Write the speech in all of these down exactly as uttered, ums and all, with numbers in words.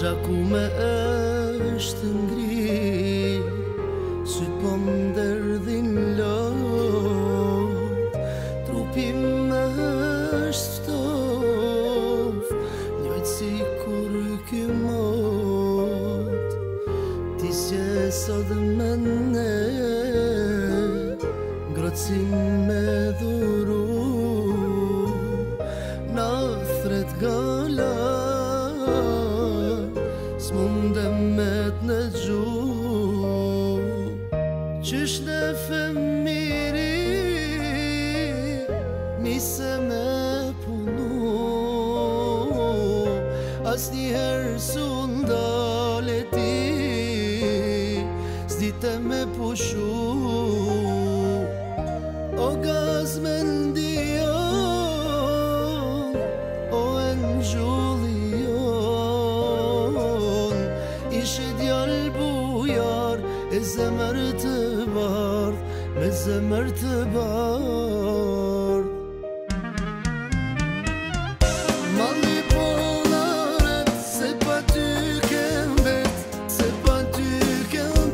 Gjaku me është ngri, syt po m'derdhin lot, trupi më është ftof, njojt si kur ky mot. Ti s'je sot me ne, ngrotësin me dhuru, na thret gala, s'mundem me t'në gju. Qysh në fëmiri nise me punu, as njëherë su ndale ti, s'dite me pushu. O gaz me ndion, o engjullion, ishe djall bujar e zemër të bardh, me zemër të bardh. Malli ponaret, se pa ty kem bet, se pa ty kem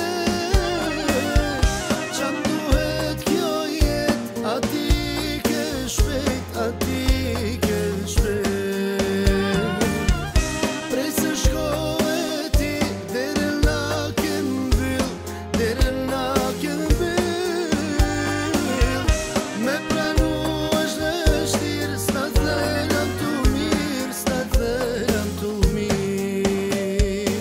bet. Qam duhet kjo jet, ati ke shpejt, ati ke shpejt. Prej se shkove ti, dere na kem byll, dere na kem byll. Me pranu është në shtirë, s'na thejlam t'u mirë, s'na thejlam t'u mirë.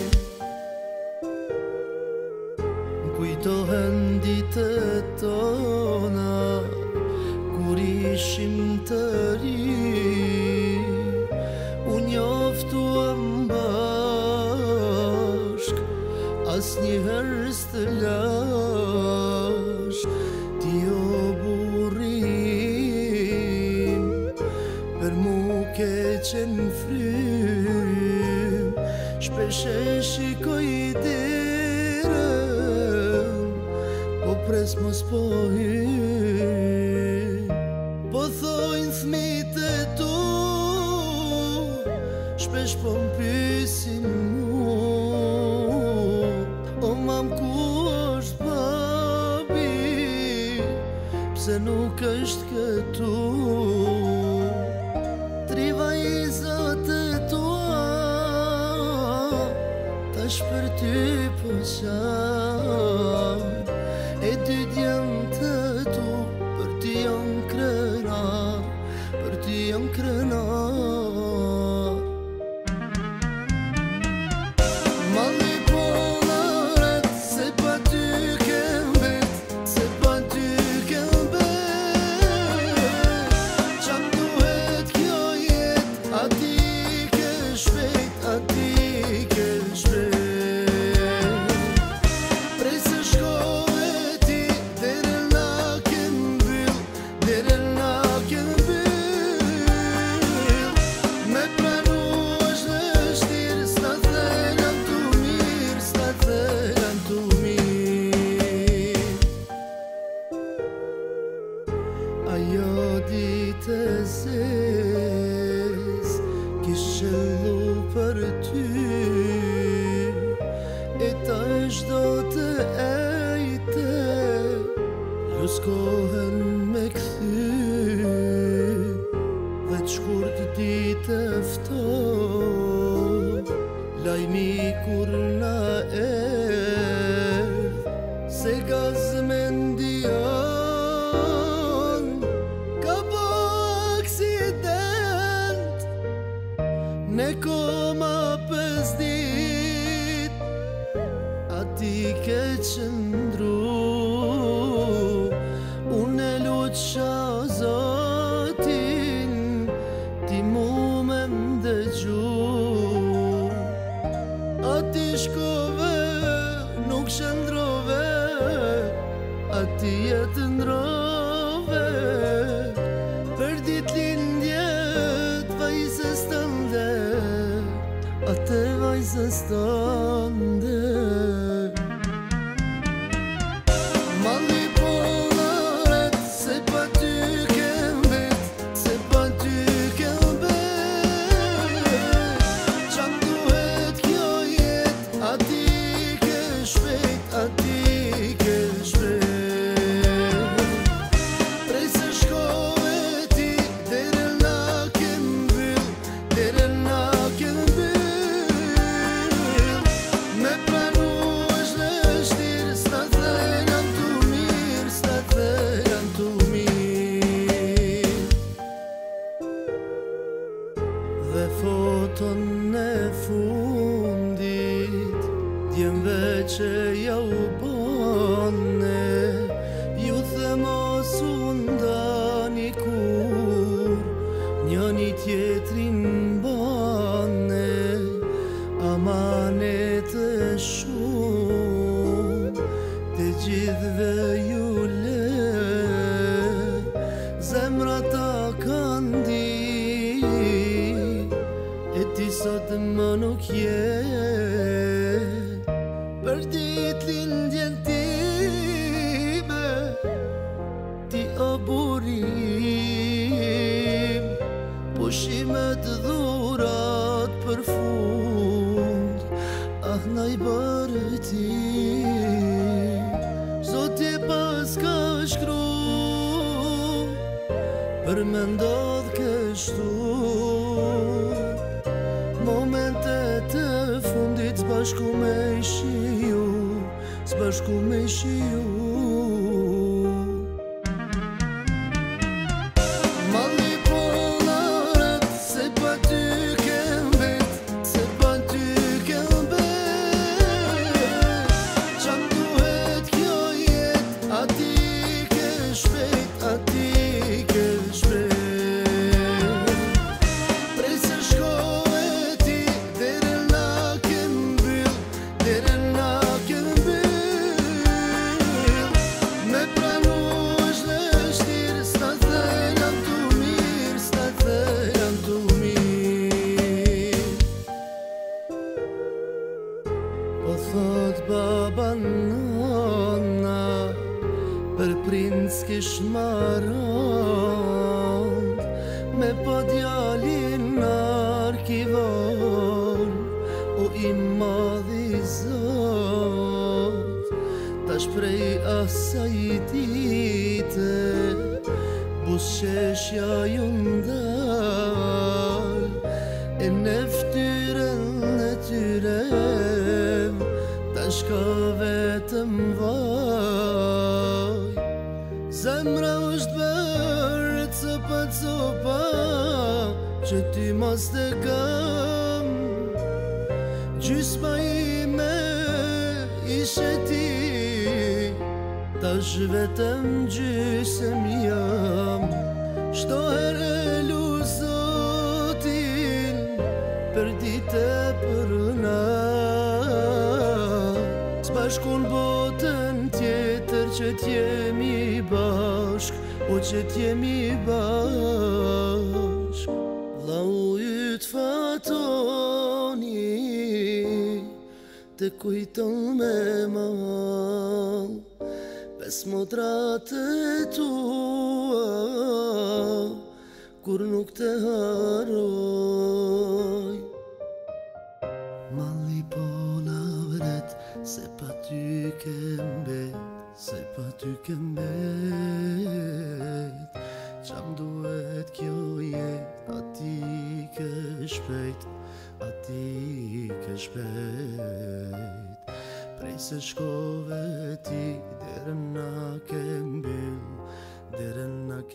M'kujtohen ditët tona, kur ishim të ri, u njoftuam bashk, as njëherë s'të lash. Ti o burrim, për mu ke qenë frym, shpeshe shikoj derën, po pres mos po hym. Po thojnë fmit e tu, shpesh po m'pysin mu, o mam ku është babi, pse nuk është këtu. Tri vajzat e tua, tash për ty po qanë, e dy djemë të tu, për ty jam krenar, për ty jam krenar. Malli ponaret, se pa ty kem bet, se pa ty kem bet. Qam duhet kjo jet, ati ke shpejt, ati ke shpejt. Prej se shkove ti, dere na kem byll, dere na kem byll. Me pranu është në shtirë, s'na thejlam t'u mirë, s'na thejlam t'u mirë. Ajo ditë e zez, kish qellu për ty, e tash do të ejte, ju s'kohen me kthy. Dhe t'shkurt ditë ftoft, lajmi kur na erdh, se gaz me ndion, ka bo aksident. Ne koma pes dit, ati ke qëndru, unë e luqa Zotin, ti mu me mdëgju. Ati shkove, nuk shëndrove, ati jetë ndrove, për dit lindjet vajzës tënde, atë vajzës tënde. Malli ponaret, se pa ty kem bet, se pa ty kem bet. Qam duhet shpërim, pushimet dhurat për fund, ah na i bërë ti. Zoti pas ka shkru për me ndodh kështu, momentet e fundit s'bashku me shiu, s'bashku me shiu. Malli polarët se pa ty kem vet, se pa ty kem bet. Qam duhet kjo jet, ati ke shpejt, ati ke shpejt. Prej se shkove ti, dere na kem mbyll, dere na kem mbyll. Me pranu është vështir, s'ta thejn jam tu mirë, s'ta thejn jam tu mirë. Po thot baba nona, për princ kish marrant, me po djalin arkivor, o i madhi zot. Tash prej asaj dite, busqeshja ju ndal, e në ftyrën e tyre, tash ka vetëm vaj. Zemra është bërë copa copa, që ty mos të kam. Gjysma ime ishe ti, tash vetëm gjysëm jam. Shto herë lu Zotin, për dite për natë, s'bashku në botën tjetër që t'jemi bashk, o që t'jemi bashk. Vlau yt fatoni, të kujton me mal, pes motrat e tua, kur nuk të haroj. Malli po na vret, se pa ty kem bet, se pa ty kem bet. Qam duhet kjo jet, ati ke shpejt, ati ke shpejt. Prej se shkove ti, dere na ke mbyll, dere na ke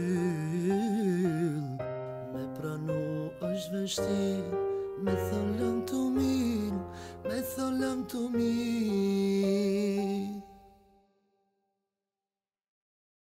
mbyll. Me pranu është vështir, me thonë